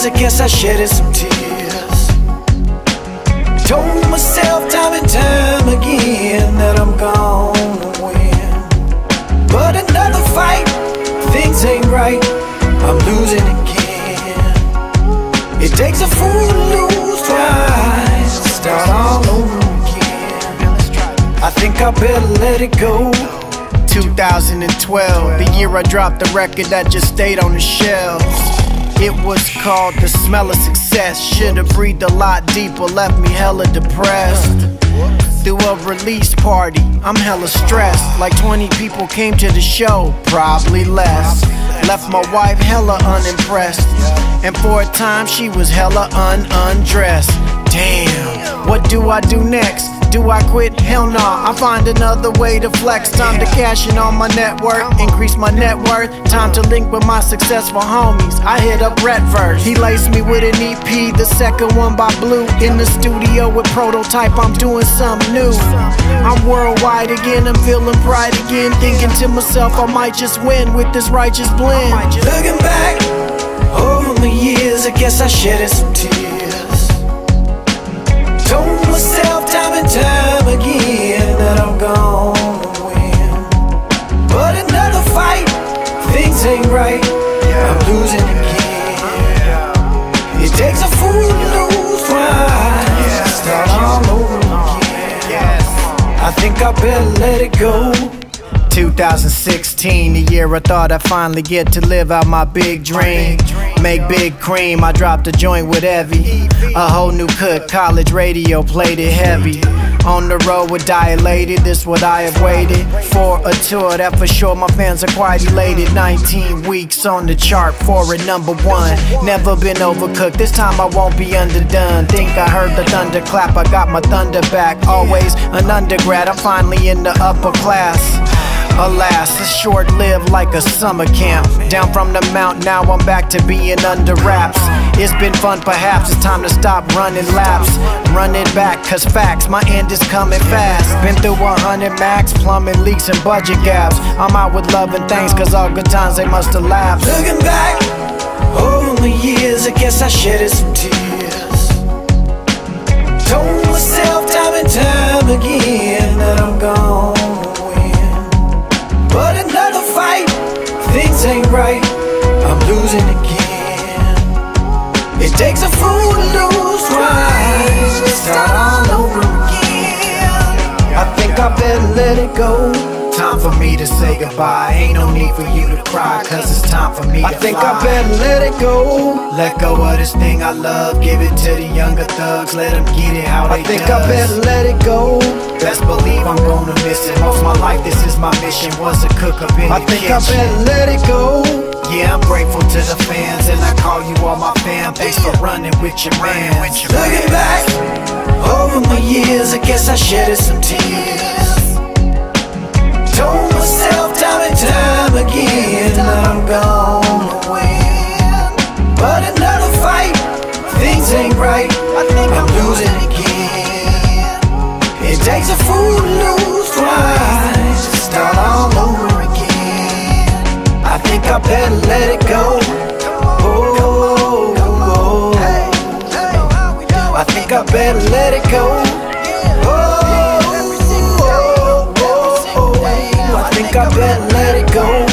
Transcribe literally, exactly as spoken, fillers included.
I guess I shedded some tears. Told myself time and time again that I'm gonna win, but another fight, things ain't right, I'm losing again. It takes a fool to lose twice, start all over again. I think I better let it go. two thousand twelve, the year I dropped the record that just stayed on the shelves. It was called The Smell of Success. Should've breathed a lot deeper, left me hella depressed. Through a release party, I'm hella stressed. Like twenty people came to the show, probably less. Left my wife hella unimpressed, and for a time she was hella un-undressed. Damn, what do I do next? Do I quit? Hell nah, I find another way to flex. Time to cash in on my network, increase my net worth. Time to link with my successful homies. I hit up Redverse, he laced me with an E P, the second one by Blue. In the studio with Prototype, I'm doing something new. I'm worldwide again, I'm feeling pride again. Thinking to myself, I might just win with this righteous blend. Looking back over the years, I guess I shedded some tears. Told myself time and time again that I'm gonna win, but another fight, things ain't right, I'm losing again. It takes a fool to lose twice, start all over again. I think I better let it go. two thousand sixteen, the year I thought I'd finally get to live out my big dream. Make big cream, I dropped a joint with Evie. A whole new cut, college radio played it heavy. On the road with Dilated, this what I have waited for. A tour that for sure my fans are quite elated. Nineteen weeks on the chart for a number one. Never been overcooked, this time I won't be underdone. Think I heard the thunder clap, I got my thunder back. Always an undergrad, I'm finally in the upper class. Alas, it's short-lived like a summer camp. Down from the mount, now I'm back to being under wraps. It's been fun, perhaps it's time to stop running laps. Run it back, cause facts, my end is coming fast. Been through a hundred max, plumbing leaks and budget gaps. I'm out with love and thanks, cause all good times they must have lapsed. Looking back over the years, I guess I shedded some tears. Told myself time and time again that I'm gonna win, but another fight, things ain't right, I'm losing again. It takes a fool to lose twice, start all over again. I think I better let it go. Time for me to say goodbye, ain't no need for you to cry, cause it's time for me to I think fly. I better let it go. Let go of this thing I love, give it to the younger thugs, let them get it how they I think does. I better let it go. Best believe I'm gonna miss it. Most of my life this is my mission, was to cook up in I the think kitchen. I better let it go. Yeah, I'm grateful to the fans, and I call you all my fam. Thanks for running with your man. Looking back over my years, I guess I shedded some tears. Told myself time and time again that I'm gonna win, but another fight, things ain't right, I think I'm losing again. It takes a fool to lose twice, start all over again. I think I better let it go. Oh, oh, oh. I think I better let it go. Oh, oh, oh, oh. I think I better let it go.